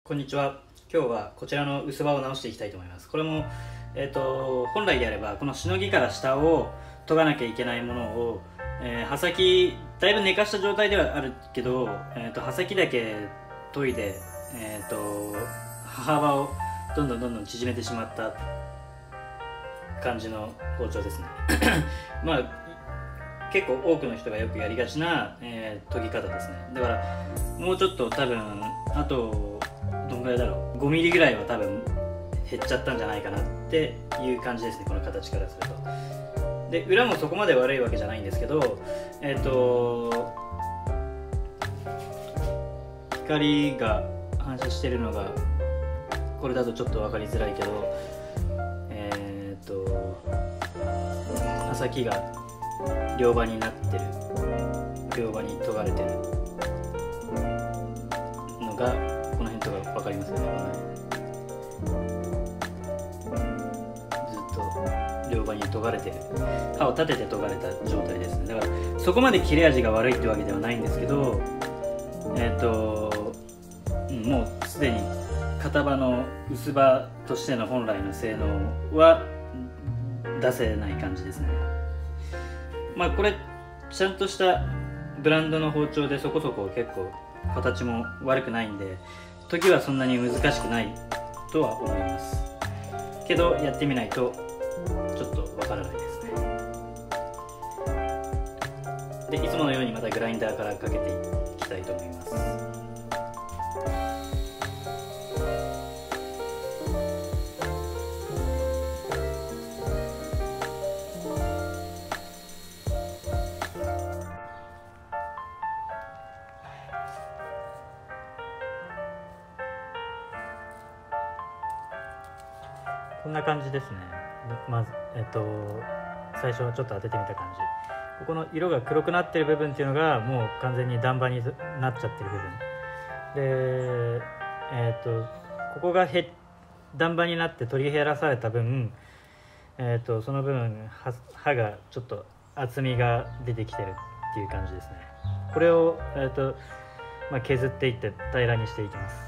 こんにちは。今日はこちらの薄葉を直していきたいと思います。これも、本来であればこのしのぎから下を研がなきゃいけないものを、刃先だいぶ寝かした状態ではあるけど、刃先だけ研いで、刃幅をどんどん縮めてしまった感じの包丁ですね。まあ結構多くの人がよくやりがちな、研ぎ方ですね。だからもうちょっと多分あとどんぐらいだろう、5ミリぐらいは多分減っちゃったんじゃないかなっていう感じですね、この形からすると。で裏もそこまで悪いわけじゃないんですけど、光が反射してるのがこれだとちょっと分かりづらいけど、刃先が両刃になってる、両刃に研がれてるのがこの辺とか分かりますよね。ずっと両刃に研がれてる、刃を立てて研がれた状態ですね。だからそこまで切れ味が悪いってわけではないんですけど、もうすでに片刃の薄刃としての本来の性能は出せない感じですね。まあこれちゃんとしたブランドの包丁でそこそこ結構形も悪くないんで、時はそんなに難しくないとは思いますけど、やってみないとちょっとわからないですね。でいつものようにまたグラインダーからかけていきたいと思います。こんな感じですね。まず、最初はちょっと当ててみた感じ。ここの色が黒くなってる部分っていうのがもう完全に断刃になっちゃってる部分で、ここが断刃になって取り減らされた分、その分刃がちょっと厚みが出てきてるっていう感じですね。これを、削っていって平らにしていきます。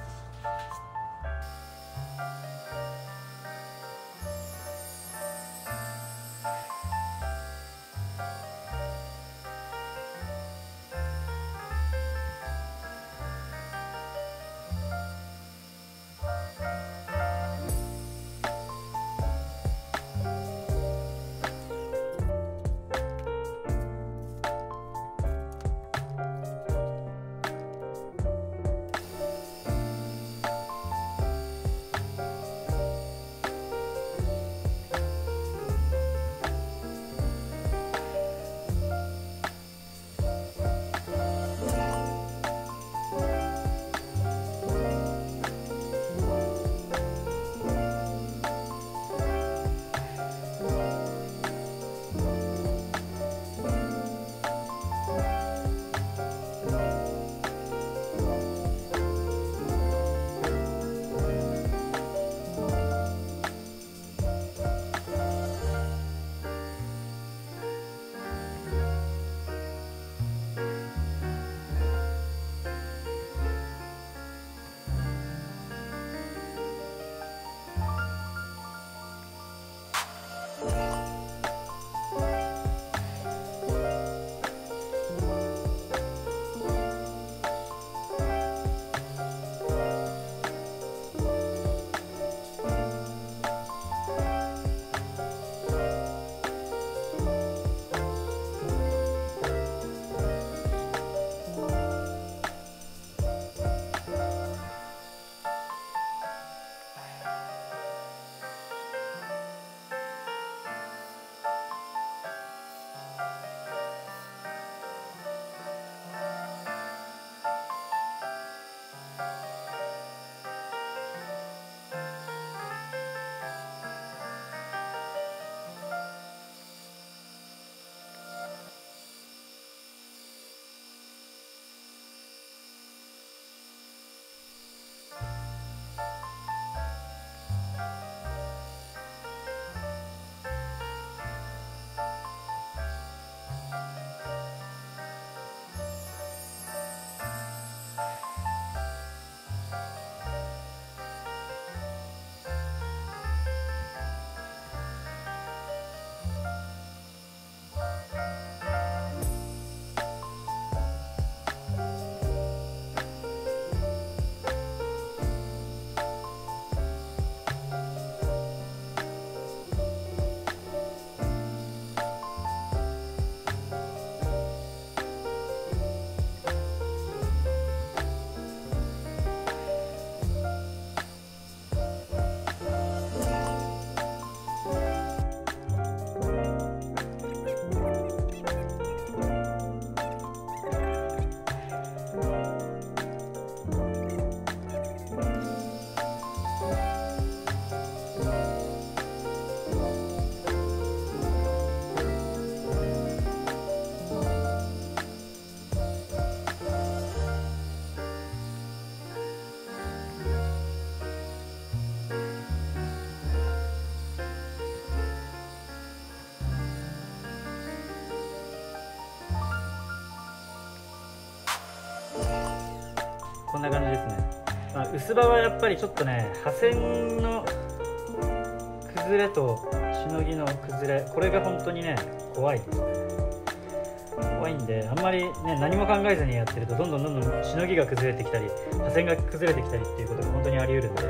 んな感じですね。薄葉はやっぱりちょっとね、破線の崩れとしのぎの崩れ、これが本当にね怖いですね。怖いんで、あんまりね何も考えずにやってるとどんどんしのぎが崩れてきたり破線が崩れてきたりっていうことが本当にあり得るんで、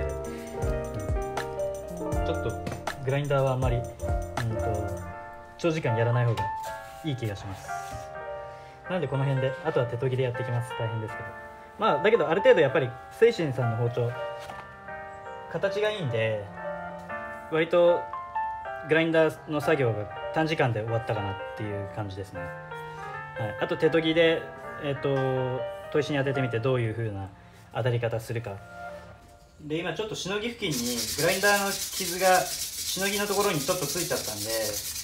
ちょっとグラインダーはあんまり長時間やらない方がいい気がします。なのでこの辺で、あとは手研ぎでやっていきます。大変ですけど、だけどある程度やっぱり聖心さんの包丁形がいいんで、割とグラインダーの作業が短時間で終わったかなっていう感じですね。はい、あと手研ぎで砥石に当ててみてどういう風な当たり方するかで、今ちょっとしのぎ付近にグラインダーの傷がしのぎのところにちょっとついちゃったんで、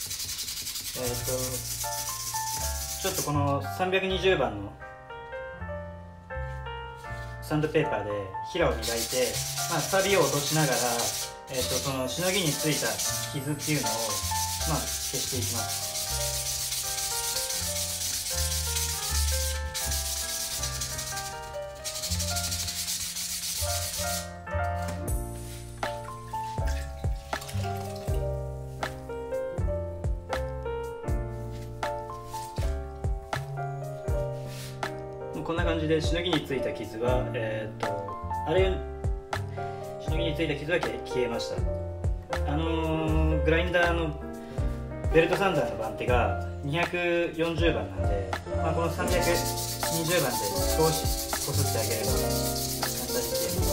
ちょっとこの320番のサンドペーパーでヒラを磨いて、錆を落としながら、そのしのぎについた傷っていうのを、消していきます。こんな感じでしのぎについた傷は、しのぎについた傷は消えました。グラインダーのベルトサンダーの番手が240番なんで、この320番で少しこすってあげれば簡単に消えます。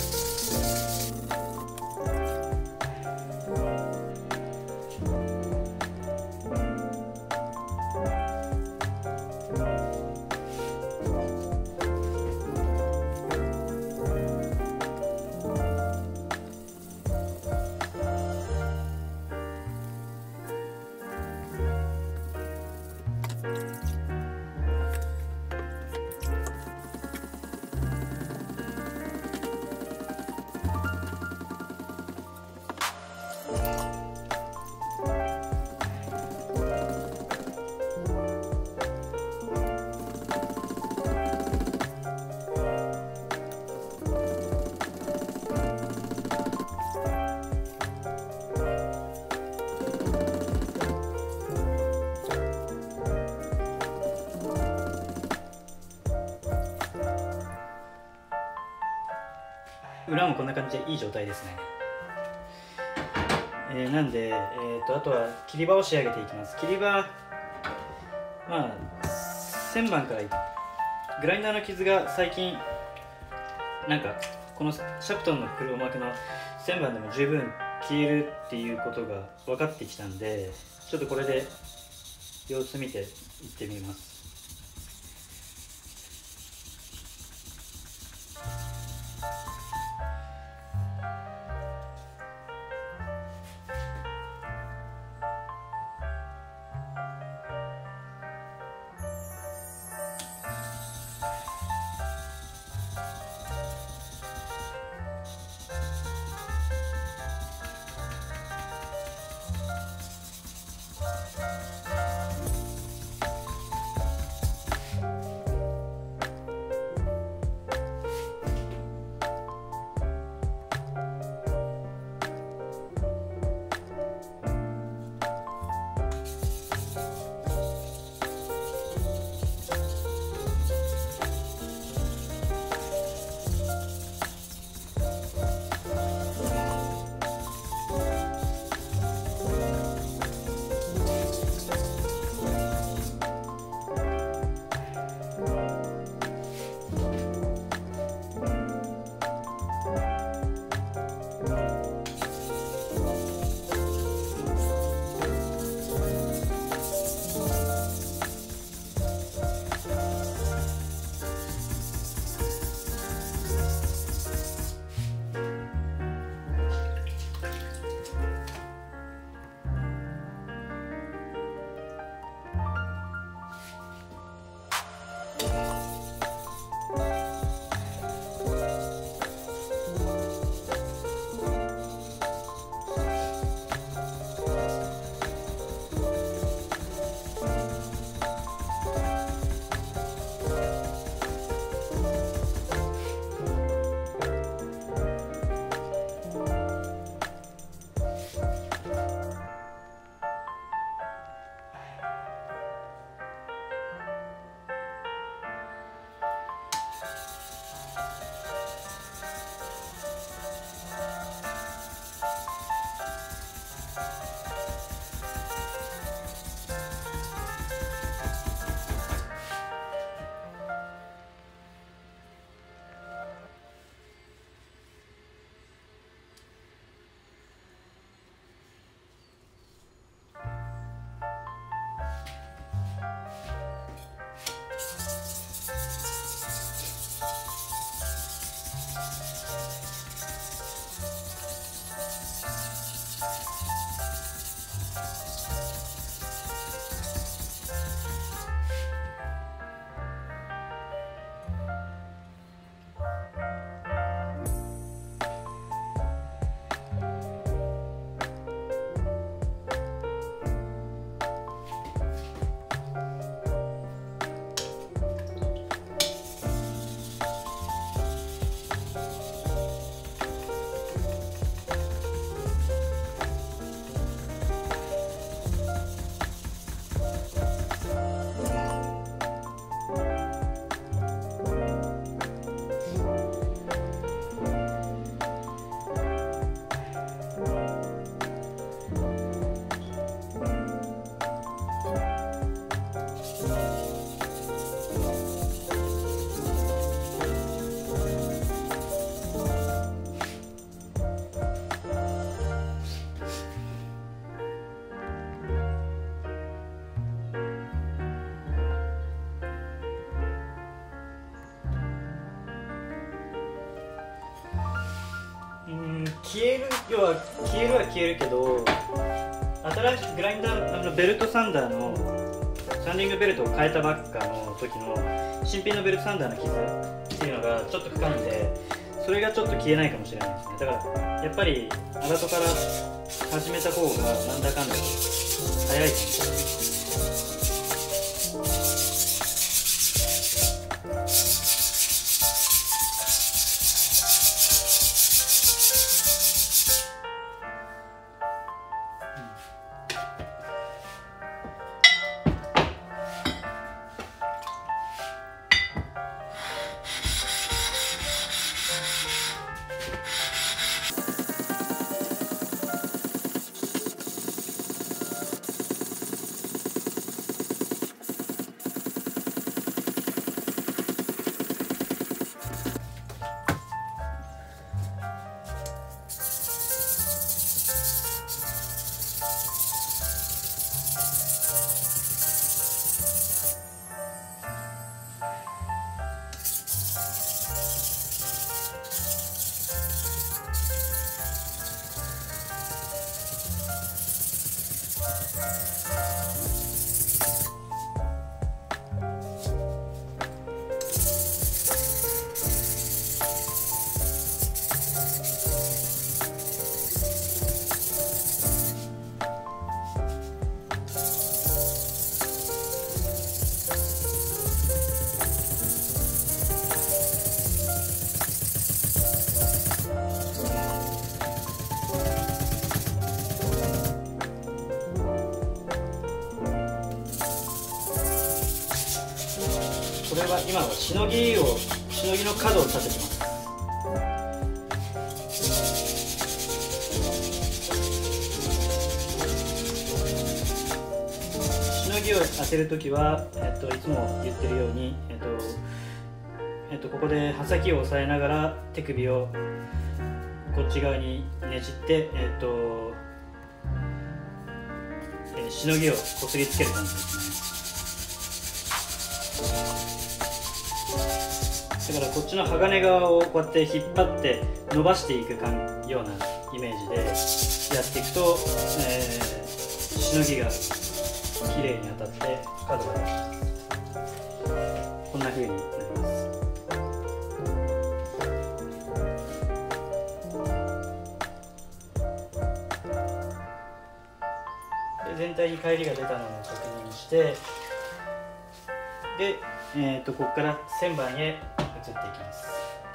裏もこんな感じでいい状態ですね。なんで、あとは切り刃を仕上げていきます。切り刃、1000番からグラインダーの傷が最近このシャプトンの黒幕の1000番でも十分消えるっていうことが分かってきたんで、ちょっとこれで様子見ていってみます。 消える、要は消えるは消えるけど、新しいグラインダーベルトサンダーのサンディングベルトを変えたばっかの時の新品のベルトサンダーの傷っていうのがちょっと深いんで、それがちょっと消えないかもしれないですね。だからやっぱりアラトから始めた方がなんだかんだ早いかもしれない。これは今はしのぎの角を立ててます。しのぎを当てるときは、いつも言ってるように、ここで刃先を押さえながら手首をこっち側にねじって、しのぎをこすりつける感じですね。だからこっちの鋼側をこうやって引っ張って伸ばしていくようなイメージでやっていくと、しのぎがきれいに当たって角がこんな風になります。で全体に返りが出たのを確認して、で、ここから旋盤へ移っていきます。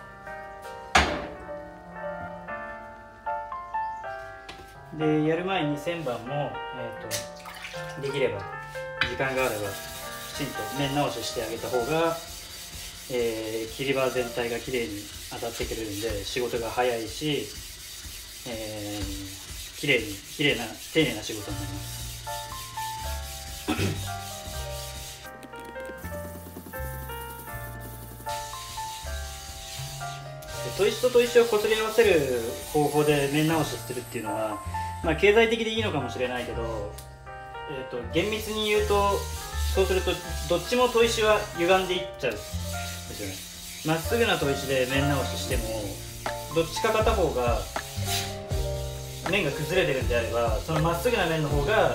でやる前に旋盤も、できれば時間があればきちんと面直ししてあげた方が、切り刃全体がきれいに当たってくれるんで仕事が早いし、きれいな丁寧な仕事になります。砥石と砥石をこすり合わせる方法で面直しするっていうのは、まあ、経済的でいいのかもしれないけど、厳密に言うとそうするとどっちも砥石は歪んでいっちゃうんですよね。まっすぐな砥石で面直ししてもどっちか片方が面が崩れてるんであれば、そのまっすぐな面の方が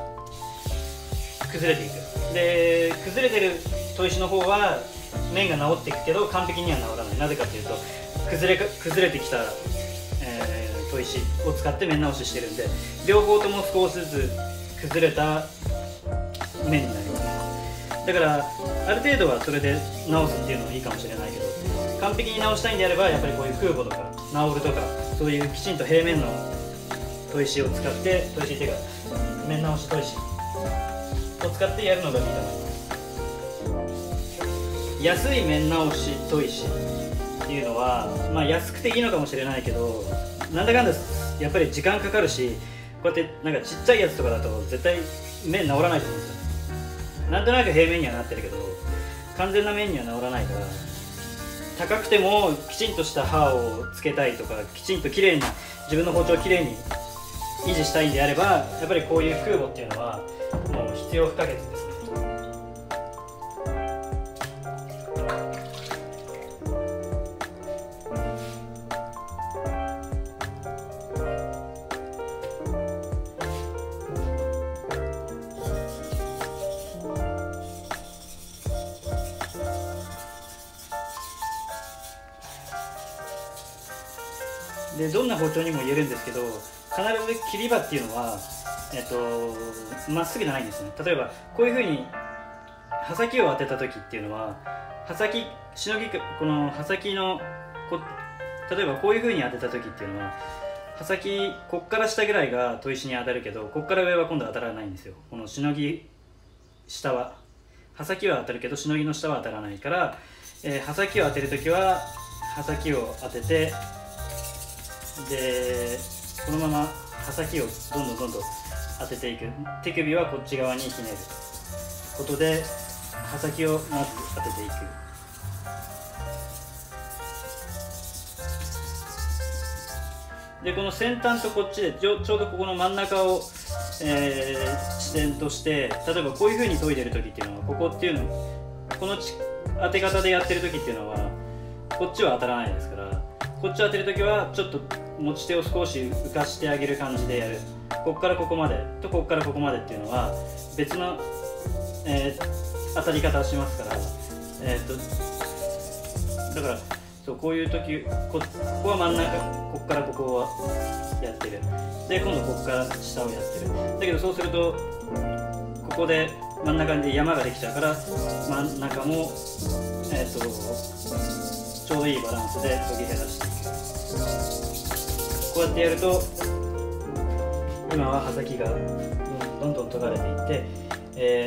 崩れていく。で崩れてる砥石の方は面が治っていくけど完璧には治らない。なぜかというと崩れてきた、砥石を使って面直ししてるんで、両方とも少しずつ崩れた面になります。だからある程度はそれで直すっていうのもいいかもしれないけど、完璧に直したいんであればやっぱりこういう空母とかナオルとかそういうきちんと平面の砥石を使って、砥石っていうか面直し砥石を使ってやるのがいいと思います。安い面直し砥石っていうのは、まあ、安くていいのかもしれないけど、なんだかんだやっぱり時間かかるし、こうやってなんかちっちゃいやつとかだと絶対面直らないと思うんですよ。なんとなく平面にはなってるけど完全な面には直らないから、高くてもきちんとした刃をつけたいとか、きちんと綺麗な自分の包丁をきれいに維持したいんであれば、やっぱりこういう空母っていうのはもう必要不可欠ですね。 でどんな包丁にも言えるんですけど、必ず切り刃っていうのはまっすぐじゃないんですね。例えばこういうふうに刃先を当てた時っていうのは、刃先しのぎこの刃先の例えばこういうふうに当てた時っていうのは、刃先こっから下ぐらいが砥石に当たるけど、こっから上は今度当たらないんですよ。このしのぎ下は刃先は当たるけどしのぎの下は当たらないから、刃先を当てる時は刃先を当てて、でこのまま刃先をどんどん当てていく。手首はこっち側にひねることで刃先をまず当てていく。でこの先端とこっちでちょうどここの真ん中を、支点として、例えばこういうふうに研いでる時っていうのは、ここっていうのこの当て方でやってる時っていうのはこっちは当たらないですから、こっちを当てる時はちょっと持ち手を少し浮かしてあげる感じでやる。ここからここまでとここからここまでっていうのは別の、当たり方をしますから、だからそうこういう時ここは真ん中、ここからここはやってる。で今度ここから下をやってる。だけどそうするとここで真ん中に山ができちゃうから、真ん中も、ちょうどいいバランスで研ぎ減らしていく。こうやってやると今は刃先がどんどん研がれていって、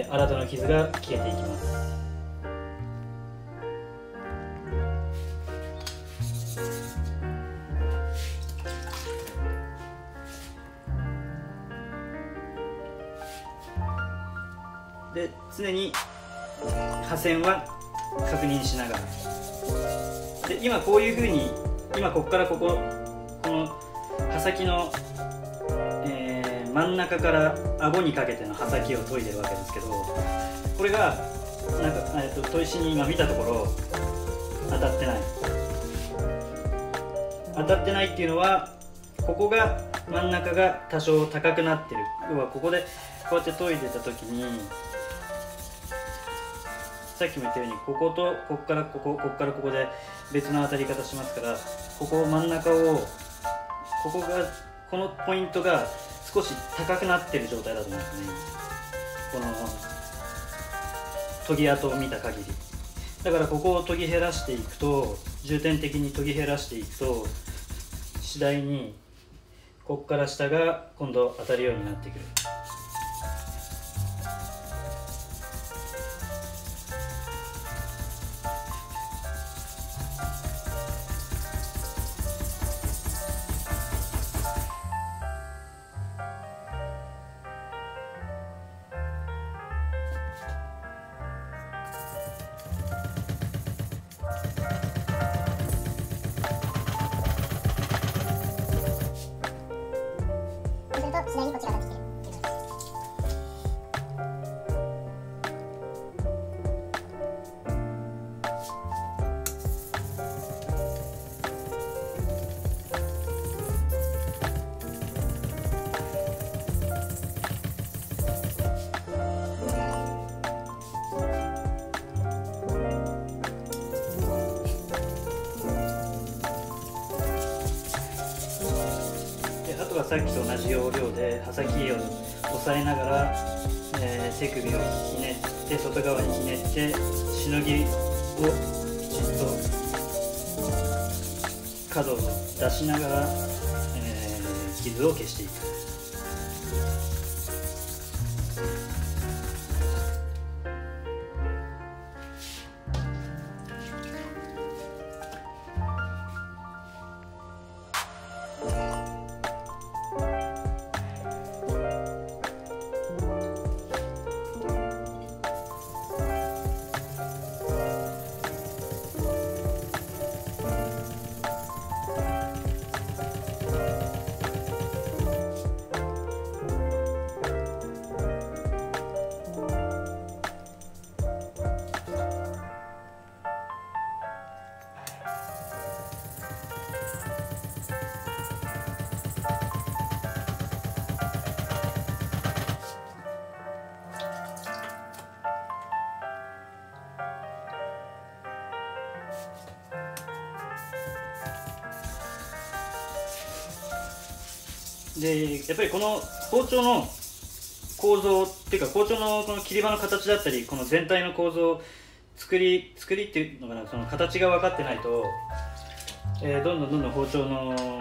新たな傷が消えていきます。で常に刃線は確認しながら、で今こういうふうに今ここからこの刃先の、真ん中から顎にかけての刃先を研いでるわけですけど、これが砥石に今見たところ当たってないっていうのは、ここが真ん中が多少高くなってる。要はここでこうやって研いでた時に、さっきも言ったようにこことここからここ、ここからここで別の当たり方しますから、ここ真ん中をこのポイントが少し高くなってる状態だと思うんですね。この研ぎ跡を見た限り。だからここを研ぎ減らしていくと、重点的に研ぎ減らしていくと、次第にここから下が今度当たるようになってくる。 次第にこっちが当たってきてる。 あとはさっきと同じ要領で刃先を押さえながら、手首をひねって外側にひねってしのぎをきちっと角を出しながら、傷を消していく。 でやっぱりこの包丁の構造っていうか、包丁のこの切り刃の形だったり、この全体の構造、作りっていうのかな、その形が分かってないと、どんどん包丁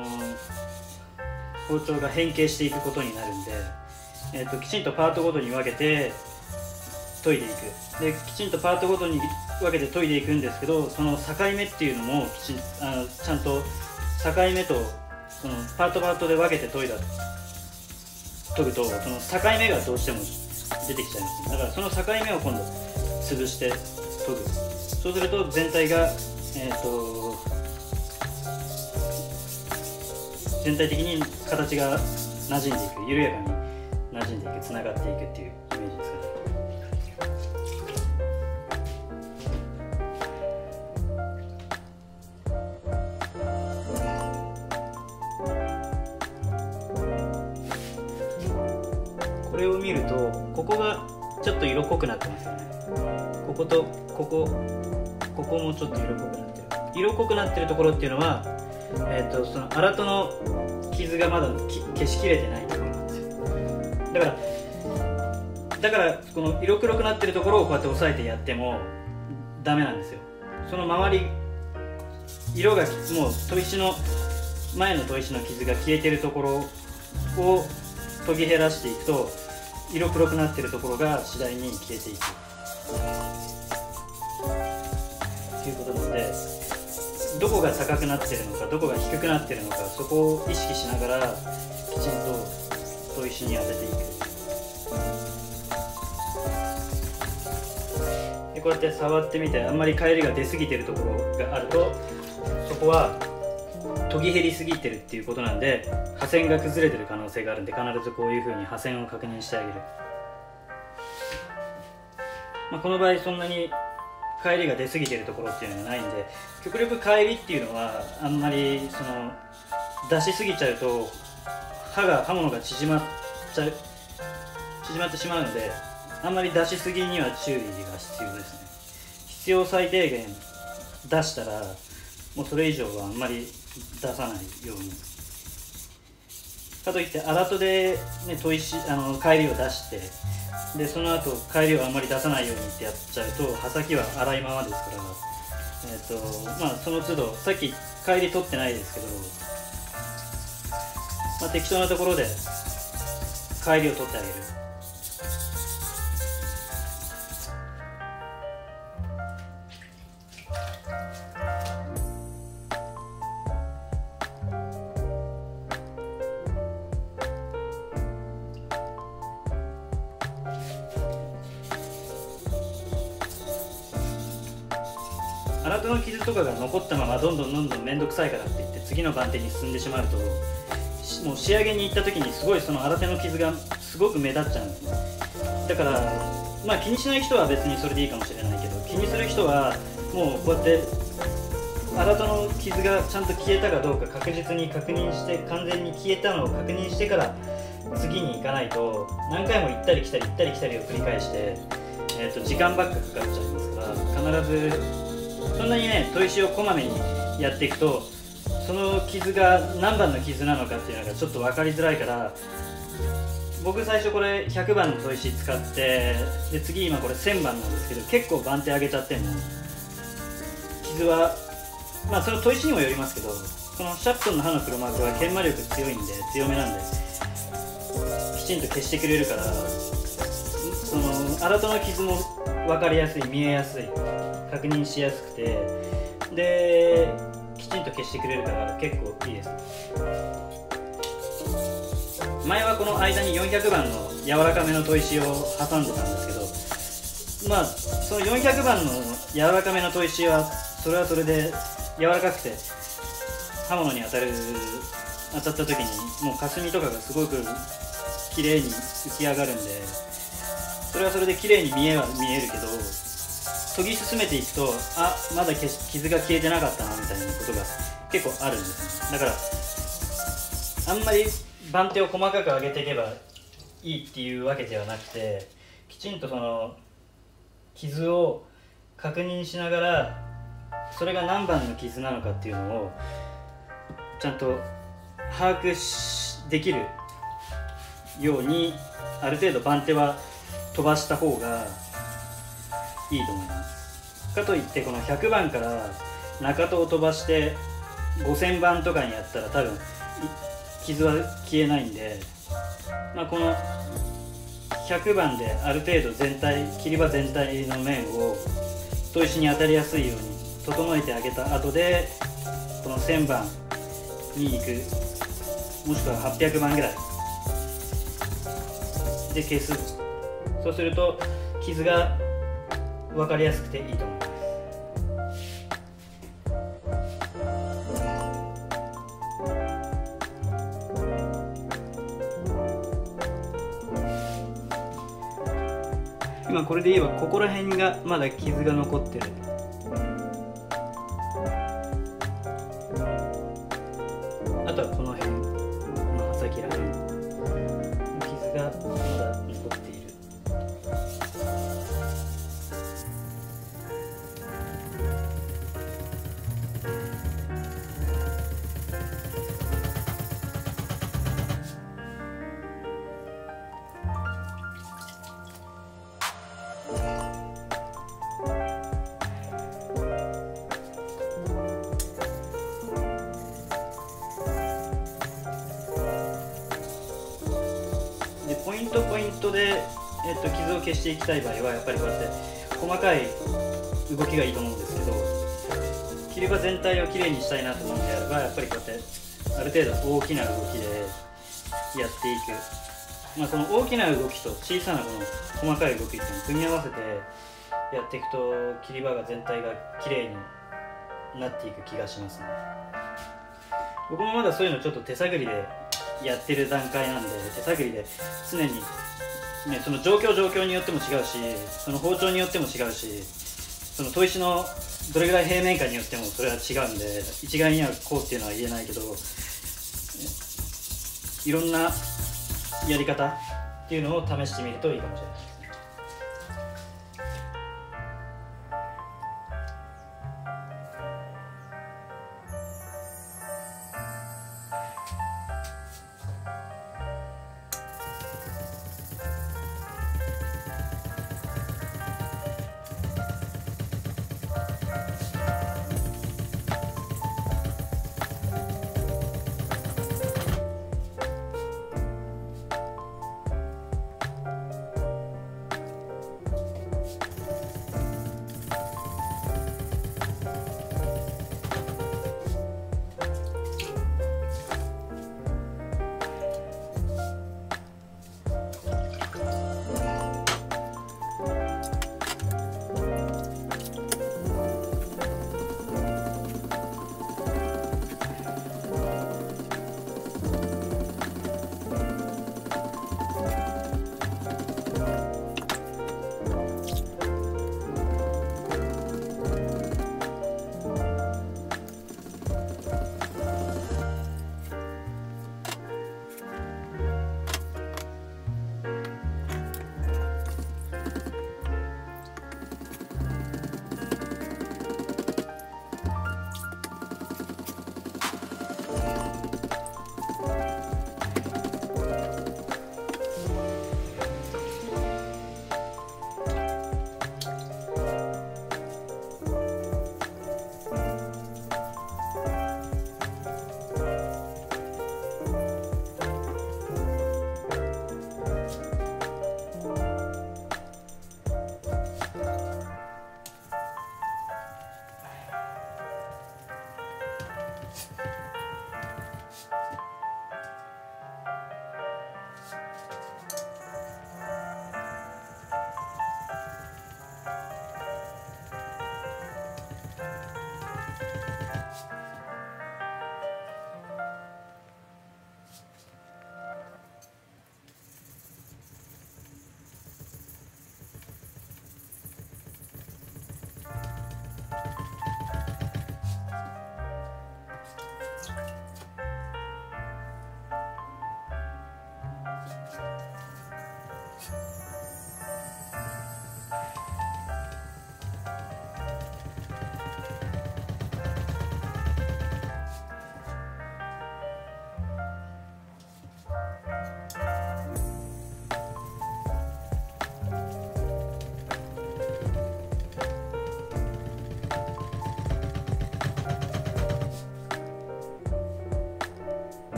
が変形していくことになるんで、きちんとパートごとに分けて研いでいく。できちんとパートごとに分けて研いでいくんですけど、その境目っていうのもちゃんと境目とそのパートで分けて研ぐと、その境目がどうしても出てきちゃいます。だからその境目を今度潰して研ぐ。そうすると全体が全体的に形が馴染んでいく、緩やかに馴染んでいく、つながっていくっていうイメージですかね。これを見ると、ここがちょっと色濃くなってますよね。こことここもちょっと色濃くなってる。色濃くなってるところっていうのは、その荒戸の傷がまだ消しきれてないところなんですよ。だからこの色黒くなってるところをこうやって押さえてやってもダメなんですよ。その周り色がもう前の砥石の傷が消えてるところを研ぎ減らしていくと、色黒くなってるところが次第に消えていくということなので、どこが高くなってるのか、どこが低くなってるのか、そこを意識しながらきちんと砥石に当てていく。でこうやって触ってみて、あんまり返りが出過ぎてるところがあると、そこは研ぎ減りすぎてるっていうことなんで、刃線が崩れてる可能性があるんで、必ずこういう風に刃線を確認してあげる。この場合そんなに返りが出過ぎてるところっていうのがないんで、極力返りっていうのはあんまり出しすぎちゃうと刃物が縮まってしまうので、あんまり出しすぎには注意が必要ですね。必要最低限出したら、もうそれ以上はあんまり出さないように。かといって荒戸で、返りを出して、でその後返りをあんまり出さないようにってやっちゃうと、刃先は粗いままですから、その都度、さっき返り取ってないですけど、適当なところで返りを取ってあげる。荒戸の傷とかが残ったままどんどん面倒くさいからって言って次の番手に進んでしまうと、もう仕上げに行った時にすごいその荒手の傷がすごく目立っちゃうんですね。だから気にしない人は別にそれでいいかもしれないけど、気にする人はもうこうやって荒戸の傷がちゃんと消えたかどうか確実に確認して、完全に消えたのを確認してから次に行かないと、何回も行ったり来たりを繰り返して、時間ばっかかかっちゃいますから、必ずそんなにね、砥石をこまめにやっていくと、その傷が何番の傷なのかっていうのがちょっと分かりづらいから、僕最初これ100番の砥石使って、で次今これ1000番なんですけど、結構番手上げちゃっても傷はその砥石にもよりますけど、このシャプトンの刃の黒幕は研磨力強いんで、強めなんできちんと消してくれるから、その荒戸の傷も分かりやすい、見えやすい、確認しやすくて、できちんと消してくれるから結構いいです。前はこの間に400番の柔らかめの砥石を挟んでたんですけど、その400番の柔らかめの砥石はそれはそれで柔らかくて、刃物に当たった時にもう霞とかがすごく綺麗に浮き上がるんで、それはそれで綺麗に見えるけど、研ぎ進めていくと、まだ傷が消えてなかったなみたいなことが結構あるんですね。だからあんまり番手を細かく上げていけばいいっていうわけではなくて、きちんとその傷を確認しながら、それが何番の傷なのかっていうのをちゃんと把握できるようにある程度番手は飛ばした方がいいと思います。かといってこの100番から中戸を飛ばして5000番とかにやったら多分傷は消えないんで、この100番である程度切り刃全体の面を砥石に当たりやすいように整えてあげた後でこの1000番に行く、もしくは800番ぐらいで消す。そうすると傷が分かりやすくていいと思います。今これで言えばここら辺がまだ傷が残ってる。あとはこの辺、この刃先ら辺傷がまだ残っている。でポイントで、傷を消していきたい場合はやっぱりこうやって細かい動きがいいと思うんですけど、切り刃全体をきれいにしたいなと思うんであればやっぱりこうやってある程度大きな動きでやっていく、この大きな動きと小さなこの細かい動きっていうのを組み合わせてやっていくと切り刃が全体がきれいになっていく気がしますね。僕もまだそういうのちょっと手探りでやってる段階なんで、手探りで常に、その状況によっても違うし、その包丁によっても違うし、その砥石のどれぐらい平面かによってもそれは違うんで、一概にはこうっていうのは言えないけど、いろんなやり方っていうのを試してみるといいかもしれないですね。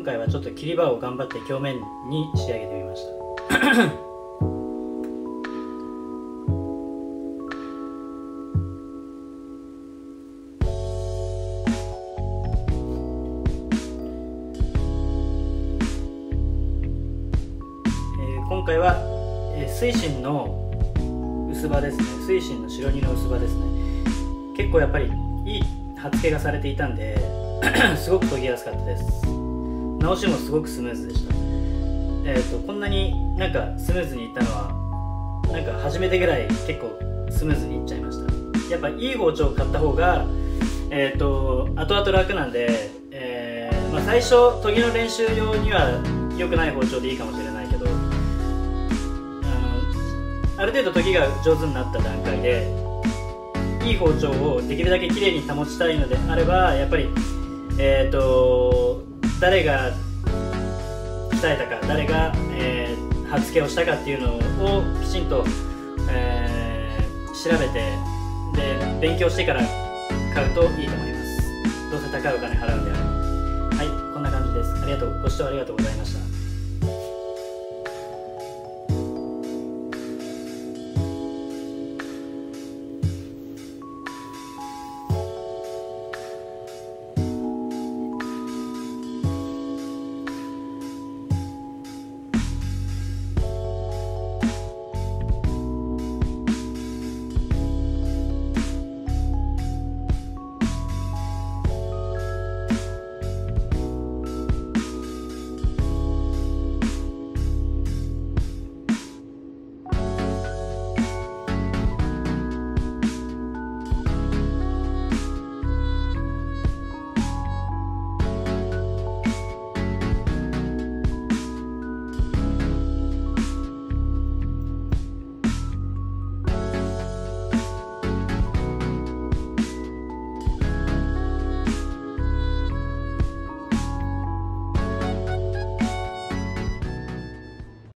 回はちょっと切り刃を頑張って表面に仕上げてみました。今回は、水芯の薄葉ですね。水芯の白2の薄葉ですね。結構やっぱりいい刃付けがされていたんですごく研ぎやすかったです。直しもすごくスムーズでした。こんなになんかスムーズにいったのはなんか初めてぐらい結構スムーズにいっちゃいました。やっぱいい包丁を買った方が後々楽なんで、最初研ぎの練習用には良くない包丁でいいかもしれないけど、ある程度研ぎが上手になった段階でいい包丁をできるだけ綺麗に保ちたいのであれば、やっぱり誰が鍛えたか、誰が、刃付けをしたかっていうのをきちんと、調べてで勉強してから買うといいと思います。どうせ高いお金払うんであれば。はい、こんな感じです。ご視聴ありがとうございました。